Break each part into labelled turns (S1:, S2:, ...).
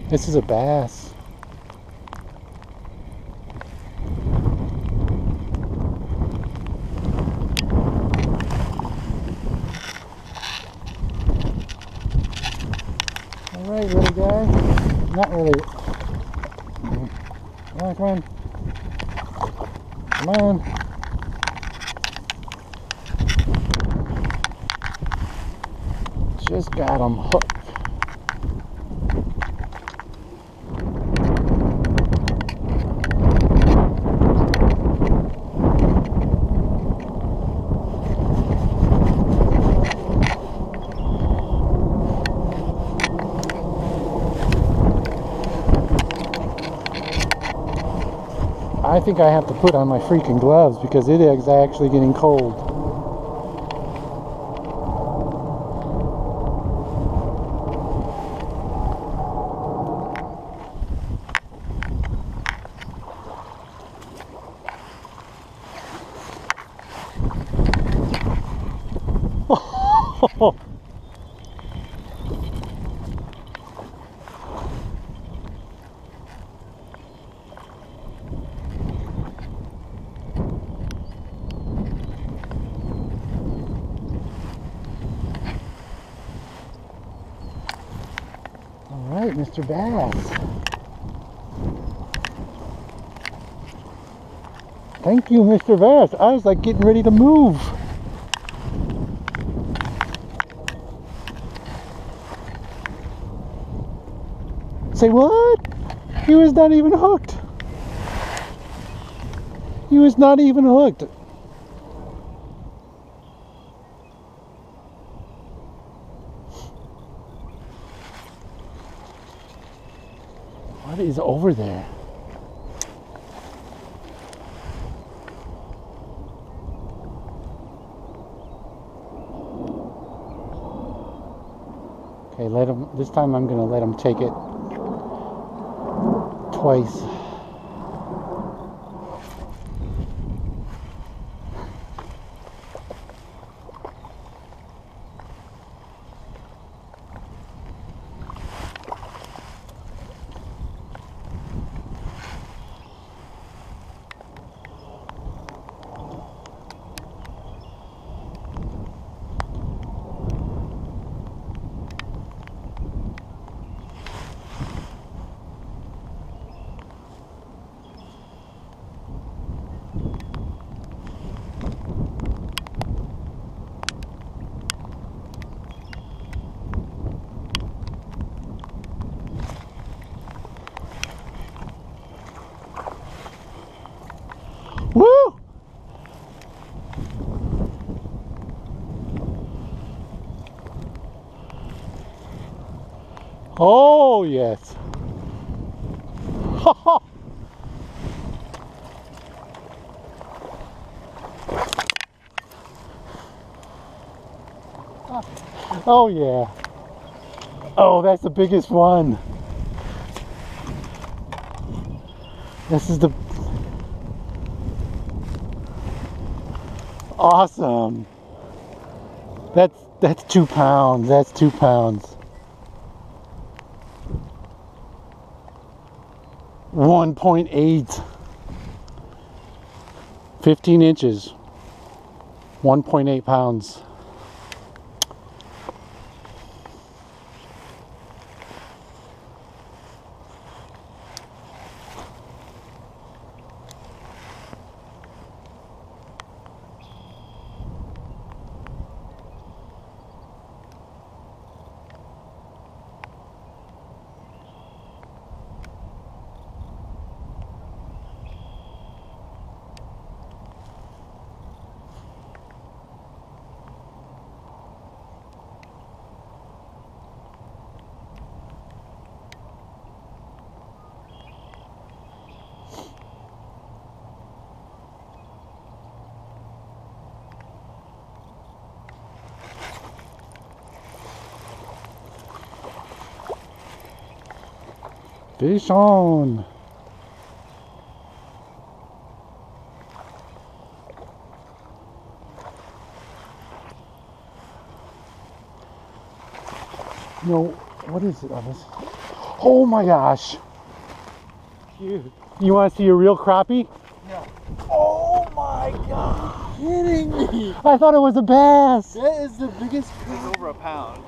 S1: This is a bass. Alright, little guy. Not really. Come on, come on. Come on. Just got him hooked. I think I have to put on my freaking gloves because it is actually getting cold. Alright, Mr. Bass. Thank you, Mr. Bass. I was like getting ready to move. Say what? He was not even hooked. He was not even hooked. What is over there? Okay, let him. This time I'm gonna let him take it twice. Woo! Oh, yes. Oh, yeah. Oh, that's the biggest one. This is the... Awesome. That's 2 pounds. That's 2 pounds. 1.8. 15 inches. 1.8 pounds. Fish on. No, what is it, Elvis? Oh my gosh.
S2: Cute.
S1: You want to see a real crappie?
S2: Yeah. Oh my god. Kidding me.
S1: I thought it was a bass.
S2: That is the biggest crappie. It's over a pound.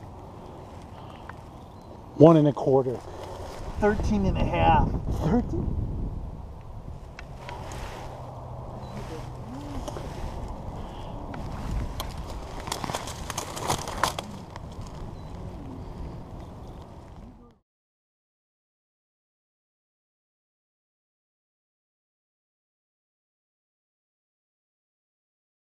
S1: 1 1/4.
S2: 13 and a half.
S1: 13?